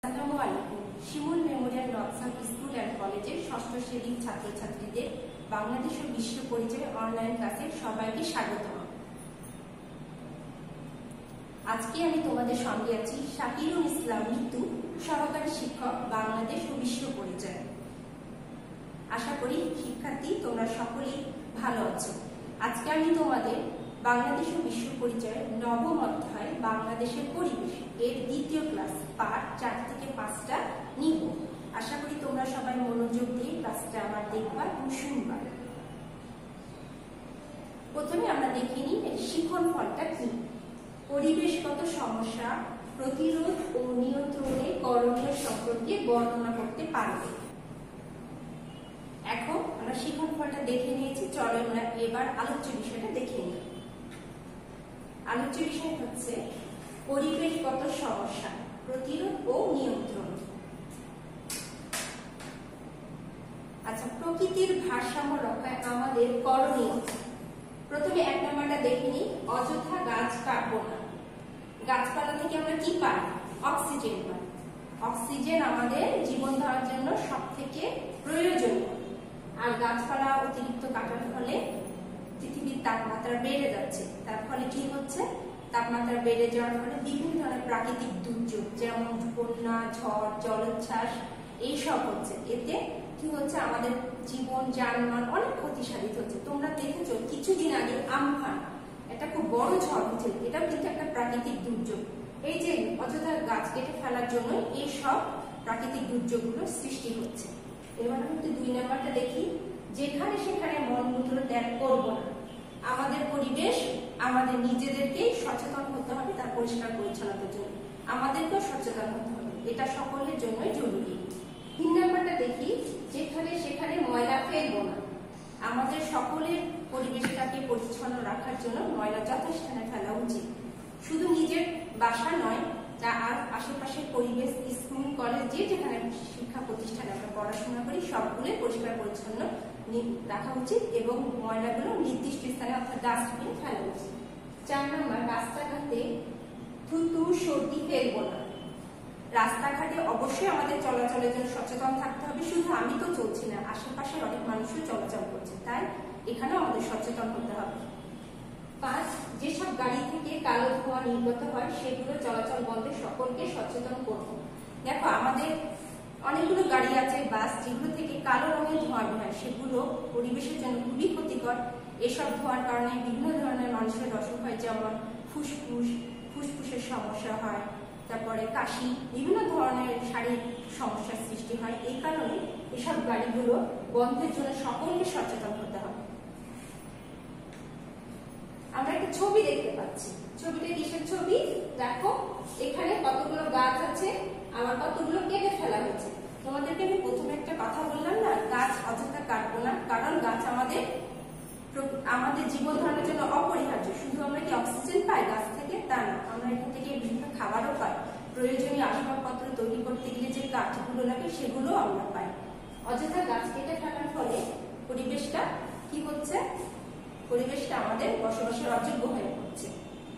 আসসালামু আলাইকুম। Shimul memorial north south school and কলেজের ষষ্ঠ শ্রেণীর ছাত্রছাত্রীদের বাংলাদেশ ও বিশ্ব পরিচয় অনলাইন ক্লাসে সবাইকে স্বাগত। আজকে আমি তোমাদের সঙ্গে আছি শাকিরুল ইসলাম মিতু, সহকারী শিক্ষক, বাংলাদেশ ও বিশ্ব পরিচয়। আশা করি শিক্ষার্থী তোমরা সকলেই ভালো আছো। আজকে আমি তোমাদের বাংলাদেশ ও বিশ্ব পরিচয়ের নবম অধ্যায় বাংলাদেশের পরিবেশ এর দ্বিতীয় ক্লাস পাঠ 4 থেকে 5টা নিব। আশা করি তোমরা সবাই মনোযোগ দিয়ে ক্লাসটা আমার দেখবা এবং শুনবা। প্রথমে আমরা দেখে নিই শিখন ফলটা কি। পরিবেশগত সমস্যা প্রতিরোধ ও নিয়ন্ত্রণে করণীয় সম্পর্কে বর্ণনা করতে পারবে। এখন আমরা শিখন ফলটা দেখে নিয়েছি, চলো আমরা এবার আলোচ্য বিষয়টা দেখে নিই। আলোচ্য বিষয় হচ্ছে পরিবেশগত সমস্যা প্রতিরোধ ও নিয়ন্ত্রণ। আচ্ছা, প্রকৃতির ভারসাম্য রক্ষায় আমাদের করণীয়। প্রথমে 1 নম্বরটা দেখে নিই, অযথা গাছ কাটবো না। গাছপালা থেকে আমরা কি পাই? অক্সিজেন পাই। অক্সিজেন আমাদের জীবন ধারণের জন্য সবথেকে প্রয়োজনীয়। আর গাছপালা অতিরিক্ত কাটার ফলে পৃথিবীর তাপমাত্রা বেড়ে যাচ্ছে। তার ফলে কি হচ্ছে? তাপমাত্রা বেড়ে যাওয়ার ফলে বিভিন্ন ধরনের প্রাকৃতিক দুর্যোগ যেমন বন্যা, ঝড়, জলোচ্ছ্বাস এইসব হচ্ছে। এতে কি হচ্ছে? আমাদের জীবন, যানবাহন অনেক ক্ষতি সাধিত হচ্ছে। তোমরা দেখেছো কিছুদিন আগে আমফান, একটা খুব বড় ঝড় হচ্ছে, এটাও কিন্তু একটা প্রাকৃতিক দুর্যোগ। এই যে অযথা গাছ কেটে ফেলার জন্য এই সব প্রাকৃতিক দুর্যোগগুলো সৃষ্টি হচ্ছে। এবার আমি 2 নম্বরটা দেখি, যেখানে সেখানে মলমূত্র ত্যাগ করবো না। আমাদের পরিবেশ আমাদের নিজেদেরকেই সচেতন হতে হবে তার পরিষ্কার পরিচ্ছন্নতার জন্য। আমাদেরকেও সচেতন হতে হবে, এটা সকলের জন্যই জরুরি। 3 নম্বরটা দেখি, যেখানে সেখানে ময়লা ফেলবো না। আমাদের সকলের পরিবেশটাকে পরিচ্ছন্ন রাখার জন্য ময়লা যথাস্থানে ফেলা উচিত। শুধু নিজের বাসা নয়, যা আর আশেপাশের পরিবেশ, স্কুল, কলেজ, যেখানে শিক্ষা প্রতিষ্ঠানে আমরা পড়াশোনা করি সবগুলো পরিষ্কার পরিচ্ছন্ন রাখা উচিত এবং ময়লাগুলো নির্দিষ্ট স্থানে অর্থাৎ ডাস্টবিনে ফেলা উচিত। 4 নম্বর, রাস্তাঘাটে থুতু সর্দি ফেলবো না। রাস্তাঘাটে অবশ্যই আমাদের চলাচলের জন্য সচেতন থাকতে হবে। শুধু আমি তো চলছি না, আশেপাশের অনেক মানুষও চলাচল করছে, তাই এখানেও আমাদের সচেতন হতে হবে। 5, যেসব গাড়ি থেকে কালো ধোঁয়া নির্গত হয় সেগুলো চলাচল বন্ধে সকলকে সচেতন করব। দেখো আমাদের অনেকগুলো গাড়ি আছে, বাস, যেগুলো থেকে কালো রঙের ধোঁয়া বের হয়, সেগুলো পরিবেশের জন্য খুবই ক্ষতিকর। এসব ধোঁয়ার কারণে বিভিন্ন ধরনের মানুষের অসুখ হয়, যেমন ফুসফুসের সমস্যা হয়, তারপরে কাশি, বিভিন্ন ধরনের শারীরিক সমস্যার সৃষ্টি হয়। এই কারণে এসব গাড়িগুলো বন্ধের জন্য সকলকে সচেতন হতে হবে। আমরা একটা ছবি দেখতে পাচ্ছি, ছবিটা কিসের ছবি? দেখো এখানে কতগুলো গাছ আছে, আবার কতগুলো কেটে ফেলা হয়েছে। তোমাদেরকে আমি প্রথমে একটা কথা বললাম না, গাছ অযথা কাটবো না, কারণ গাছ আমাদের জীবন ধারণের জন্য অপরিহার্য। শুধু আমরা কি অক্সিজেন পাই গাছ থেকে তা না, আমরা এখান থেকে বিভিন্ন খাবারও পাই। প্রয়োজনীয় আসবাবপত্র তৈরি করতে গেলে যে কাঠগুলো লাগে সেগুলো আমরা পাই। অযথা গাছ কেটে ফেলার ফলে পরিবেশটা কি হচ্ছে? পরিবেশটা আমাদের বসবাসের অযোগ্য হয়ে পড়ছে।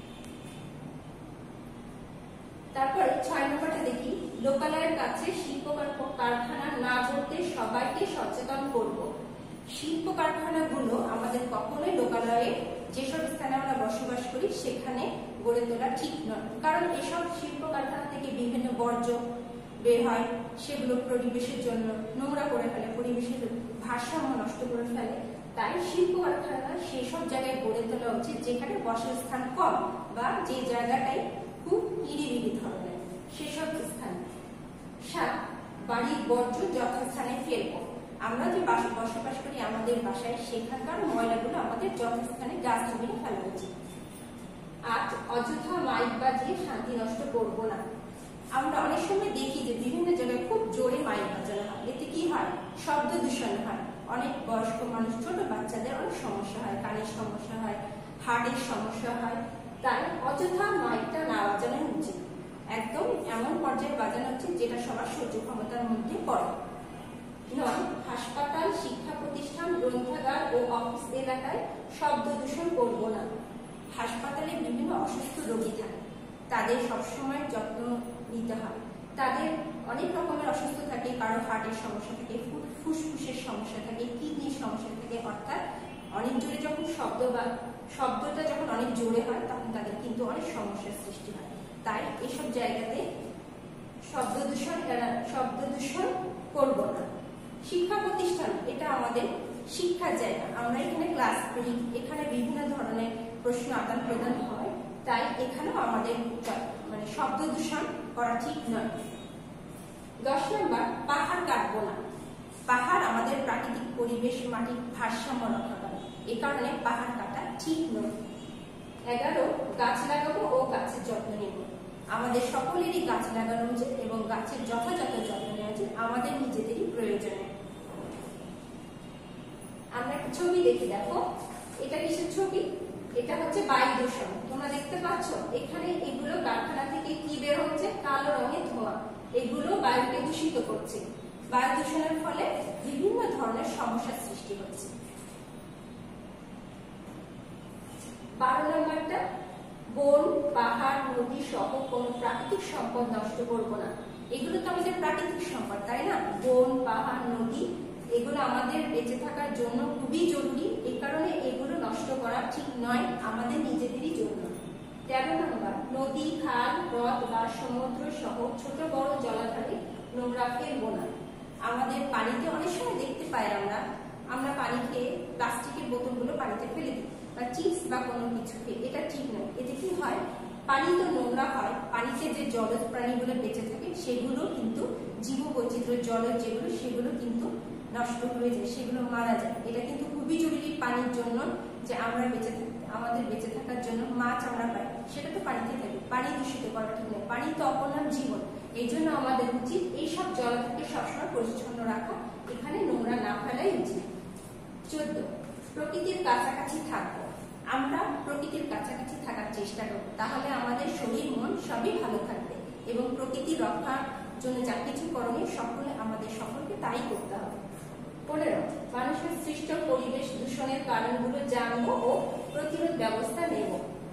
তারপরে 6 নম্বরটা দেখি, লোকালয়ের কাছে শিল্প কারখানা না করতে সবাইকে সচেতন করব। শিল্প কারখানাগুলো আমাদের কখনোই লোকালয়ে, যেসব স্থানে আমরা বসবাস করি সেখানে গড়ে তোলা ঠিক নয়। কারণ এসব শিল্প কারখানা থেকে বিভিন্ন বর্জ্য বের হয়, সেগুলো পরিবেশের জন্য নোংরা করে ফেলে, পরিবেশের ভারসাম্য নষ্ট করে ফেলে। তাই শিল্প কারখানা সেসব জায়গায় গড়ে তোলা উচিত যেখানে বাসস্থান কম বা যে জায়গাটাই খুব নিরিবিলি ধরনের, সেসব স্থানে। 7, বাড়ির বর্জ্য যথাস্থানে ফেলবো। আমরা যে বসবাস করি আমাদের বাসায়, সেখানকার ময়লাগুলো আমাদের যথাস্থানে ডাস্টবিনে ফেলা উচিত। 8, অযথা মাইক বাজিয়ে শান্তি নষ্ট করবো না। আমরা অনেক সময় দেখি যে বিভিন্ন জায়গায় খুব জোরে মাইক বাজানো হয়, এতে কি হয়? শব্দ দূষণ হয়। অনেক বয়স্ক মানুষ, ছোট বাচ্চাদের অনেক সমস্যা হয়, কানের সমস্যা হয়, হার্টের সমস্যা হয়। তাই অযথা মাইকটা না বাজানো উচিত, একদম এমন পর্যায়ে বাজানো উচিত যেটা সবার সহ্য ক্ষমতার মধ্যে পড়ে। 9, হাসপাতাল, শিক্ষা প্রতিষ্ঠান, গ্রন্থাগার ও অফিস এলাকায় শব্দ দূষণ করবো না। হাসপাতালে বিভিন্ন অসুস্থ রোগী থাকে, তাদের সবসময় যত্ন নিতে হবে। তাদের অনেক রকমের অসুস্থ থাকে, কারো হার্টের সমস্যা থাকে, ফুসফুসের সমস্যা থাকে, কিডনির সমস্যা থাকে, অর্থাৎ অনেক জোরে যখন শব্দটা যখন অনেক জোরে হয় তখন তাদের কিন্তু অনেক সমস্যার সৃষ্টি হয়। তাই এসব জায়গাতে শব্দ দূষণ করব না। শিক্ষা প্রতিষ্ঠান এটা আমাদের শিক্ষার জায়গা, আমরা এখানে ক্লাস করি, এখানে বিভিন্ন ধরনের প্রশ্ন আদান প্রদান হয়, তাই এখানেও আমাদের মানে শব্দ দূষণ করা ঠিক নয়। 10 নম্বর, পাহাড় কাটবো না। পাহাড় আমাদের প্রাকৃতিক পরিবেশ, মাটির ভারসাম্য রক্ষা করে, এ কারণে পাহাড় কাটা ঠিক নয়। 11, গাছ লাগাবো ও গাছের যত্ন নেব। আমাদের সকলেরই গাছ লাগানো উচিত এবং গাছের যথাযথ যত্ন নেওয়া উচিত, আমাদের নিজেদেরই প্রয়োজনে। আমরা একটা ছবি দেখি, দেখো এটা কিসের ছবি? এটা হচ্ছে বায়ু দূষণ। তোমরা দেখতে পাচ্ছ এখানে এগুলো কারখানা থেকে কি বের হচ্ছে? কালো রঙের ধোঁয়া, এগুলো বায়ুকে দূষিত করছে। বায়ু দূষণের ফলে বিভিন্ন ধরনের সমস্যার সৃষ্টি হচ্ছে। 12 নম্বরটা, বন, পাহাড়, নদী সহ কোন প্রাকৃতিক সম্পদ নষ্ট করব না। এগুলো তো আমাদের প্রাকৃতিক সম্পদ, তাই না? বন, পাহাড়, নদী এগুলো আমাদের বেঁচে থাকার জন্য খুবই জরুরি, এই কারণে এগুলো নষ্ট করা ঠিক নয়, আমাদের নিজেদেরই জন্য। 13 নম্বর, নদী, খাল, হ্রদ বা সমুদ্র সহ ছোট বড় জলাধারে নোংরা ফেলবো না। আমাদের পানিতে অনেক সময় দেখতে পাই আমরা পানি খেয়ে প্লাস্টিকের বোতলগুলো পানিতে ফেলে দিই বা চিপস বা কোনো কিছু খেয়ে, এটা ঠিক নয়। এতে কি হয়? পানি তো নোংরা হয়, পানিতে যে জলজ প্রাণীগুলো বেঁচে থাকে সেগুলো কিন্তু জীববৈচিত্র্য, জলজ যেগুলো সেগুলো কিন্তু নষ্ট হয়ে যায়, সেগুলো মারা যায়। এটা কিন্তু খুবই জরুরি পানির জন্য, যে আমরা আমাদের বেঁচে থাকার জন্য মাছ আমরা পাই, সেটা তো পানিতে থাকে। পানি দূষিত করা ঠিক নয়, পানি তো অপর নাম জীবন। এই জন্য আমাদের উচিত এইসব জলাধারকে সবসময় পরিচ্ছন্ন রাখা, এখানে নোংরা না ফেলাই উচিত। 14, প্রকৃতির কাছাকাছি থাকবো। আমরা প্রকৃতির কাছাকাছি থাকার চেষ্টা করব, তাহলে আমাদের শরীর মন সবই ভালো থাকবে এবং প্রকৃতি রক্ষার জন্য যা কিছু করণীয় আমাদের সকলকে তাই করতে হবে। 15, মানুষের সৃষ্ট পরিবেশ দূষণের কারণগুলো জানবো ও প্রতিরোধ ব্যবস্থা নেব।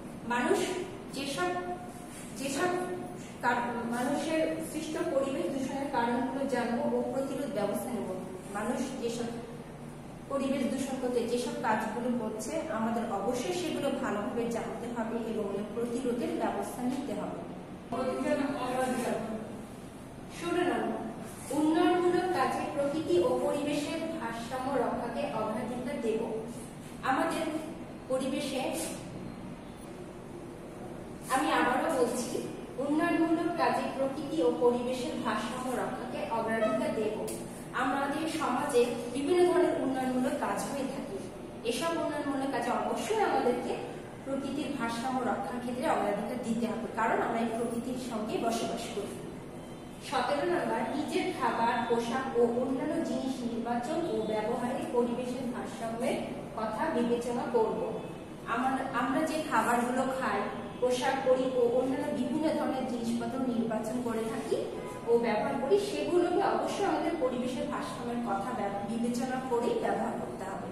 মানুষের সৃষ্ট পরিবেশ দূষণের কারণগুলো জানবো ও প্রতিরোধ ব্যবস্থা নেব। মানুষ যেসব পরিবেশ দূষণ করতে যেসব কাজগুলো করছে আমাদের অবশ্যই সেগুলো ভালোভাবে জানতে হবে এবং প্রতিরোধের ব্যবস্থা নিতে হবে। 16 নম্বর, উন্নয়নমূলক কাজে প্রকৃতি ও পরিবেশের ভারসাম্য রক্ষাকে অগ্রাধিকার দেব। আমাদের পরিবেশে, আমি আবারও বলছি, উন্নয়নমূলক কাজে প্রকৃতি ও পরিবেশের ভারসাম্য রক্ষাকে অগ্রাধিকার দেব। আমাদের সমাজে বিভিন্ন ধরনের উন্নয়নমূলক কাজ হয়ে থাকে, এসব উন্নয়নমূলক কাজে অবশ্যই আমাদেরকে প্রকৃতির ভারসাম্য রক্ষার ক্ষেত্রে অগ্রাধিকার দিতে হবে, কারণ আমরা এই প্রকৃতির সঙ্গে বসবাস করি। 17 নম্বর, নিজের খাবার, পোশাক ও অন্যান্য জিনিস নির্বাচন ও ব্যবহারে পরিবেশের ভারসাম্যের কথা বিবেচনা করব। আমরা যে খাবারগুলো খাই, পোশাক পরি ও অন্যান্য বিভিন্ন ধরনের জিনিসপত্র নির্বাচন করে থাকি ও ব্যবহার করি, সেগুলোকে অবশ্যই আমাদের পরিবেশের ভারসাম্যের কথা বিবেচনা করে ব্যবহার করতে হবে।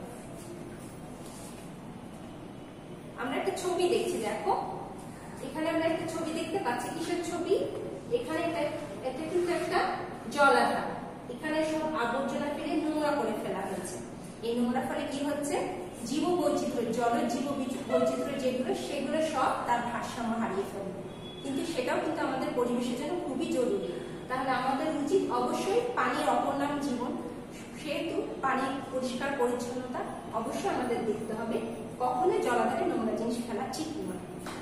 আমরা একটা ছবি দেখছি, দেখো এখানে আমরা একটা ছবি দেখতে পাচ্ছি। কিসের ছবি? এখানে এটা কিন্তু একটা জলাধার, এখানে সব আবর্জনা ফেলে নোংরা করে ফেলা হয়েছে। এই নোংরা ফলে কি হচ্ছে? জীববৈচিত্র্য, জলের জীববৈচিত্র্য যেগুলো সেগুলো সব তার ভারসাম্য হারিয়ে ফেলবে, কিন্তু সেটাও কিন্তু আমাদের পরিবেশের জন্য খুবই জরুরি। তাহলে আমাদের উচিত অবশ্যই, পানির অপর নাম জীবন, সেহেতু পানির পরিষ্কার পরিচ্ছন্নতা অবশ্যই আমাদের দেখতে হবে, কখনোই জলাধারে নোংরা জিনিস ফেলা ঠিক নয়।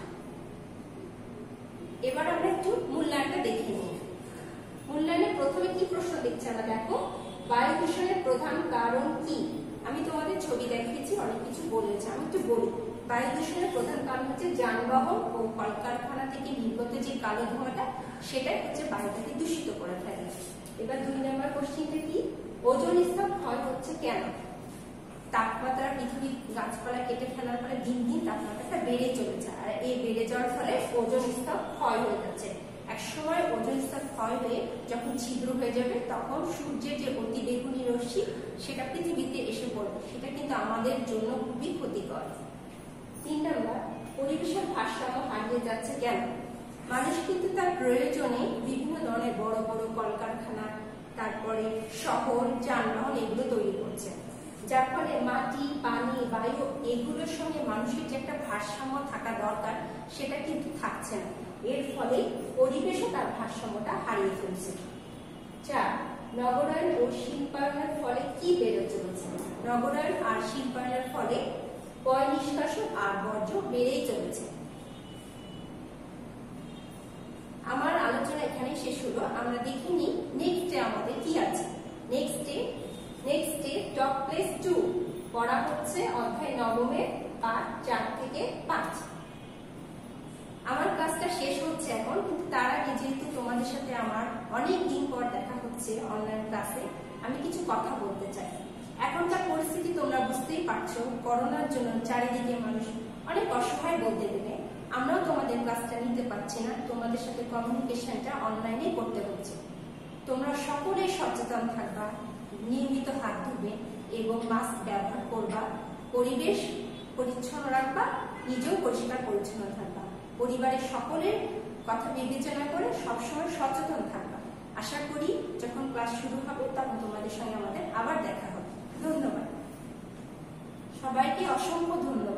এবার আমরা একটু মূল্যায়নটা দেখে নিই। মূল্যায়নে প্রথমে কি প্রশ্ন দেখছি আমরা, দেখো বায়ু দূষণের প্রধান কারণ কি? আমি তোমাদের ছবি দেখিয়েছি, অনেক কিছু বলেছে, আমি একটু বলি। বায়ু দূষণের প্রধান কারণ হচ্ছে যানবাহন ও কলকারখানা থেকে নির্গত যে কালো ধোঁয়াটা, সেটাই হচ্ছে বায়ুটাকে দূষিত করে ফেলে। এবার 2 নম্বর কোশ্চেনটা কি? ওজোন স্তর ক্ষয় হচ্ছে কেন? তাপমাত্রা, পৃথিবীর গাছপালা কেটে ফেলার ফলে দিন দিন তাপমাত্রাটা বেড়ে চলেছে, আর এই বেড়ে যাওয়ার ফলে ওজোন স্তর ক্ষয় হয়ে যাচ্ছে। একসময় ওজোন স্তর ক্ষয় হয়ে যখন ছিদ্র হয়ে যাবে, তখন সূর্যের যে অতি বেগুনি রশ্মি সেটা পৃথিবীতে এসে পড়বে, সেটা কিন্তু আমাদের জন্য খুবই ক্ষতিকর। 3 নম্বর, পরিবেশের ভারসাম্য হারিয়ে যাচ্ছে কেন? মানুষ কিন্তু তার প্রয়োজনে বিভিন্ন ধরনের বড় বড় কলকারখানা তারপরে শহর, যানবাহন এগুলো তৈরি করছে, যার ফলে মাটি, পানি, বায়ু এগুলোর সঙ্গে মানুষের যে একটা ভারসাম্য থাকা দরকার সেটা কিন্তু থাকছে না। এর ফলে পরিবেশও তার ভারসাম্যটা হারিয়ে ফেলছে। 4, নগরায়ন ও শিল্পায়নের ফলে কি বেড়ে চলেছে? নগরায়ন আর শিল্পায়নের ফলে পয় নিষ্কাশন আর বর্জ্য বেড়েই চলেছে। আমার আলোচনা এখানে শেষ হলো। আমরা দেখিনি নেক্সটে আমাদের কি আছে। নেক্সটে টপ প্লেস 2 পড়া হচ্ছে অধ্যায় 9 পাঠ 4 থেকে 5। আমার ক্লাসটা শেষ হচ্ছে এখন, কিন্তু তার আগে যেহেতু তোমাদের সাথে আমার অনেক দিন পর দেখা হচ্ছে অনলাইন ক্লাসে, আমি কিছু কথা বলতে চাই। এখনকার পরিস্থিতি তোমরা বুঝতেই পারছো, করোনার জন্য চারিদিকে মানুষ অনেক অসহায় বলতে গেলে। আমরাও তোমাদের ক্লাসটা নিতে পারছি না, তোমাদের সাথে কমিউনিকেশনটা অনলাইনে করতে হচ্ছে। তোমরা সকলে সচেতন থাকবা, নিয়মিত হাত ধুবে এবং মাস্ক ব্যবহার করবা, পরিবেশ পরিচ্ছন্ন রাখবা, নিজেও পরিষ্কার পরিচ্ছন্ন থাকবা, পরিবারের সকলের কথা বিবেচনা করে সবসময় সচেতন থাকবা। আশা করি যখন ক্লাস শুরু হবে তখন তোমাদের সঙ্গে আমাদের আবার দেখা হবে। ধন্যবাদ সবাইকে, অসংখ্য ধন্যবাদ।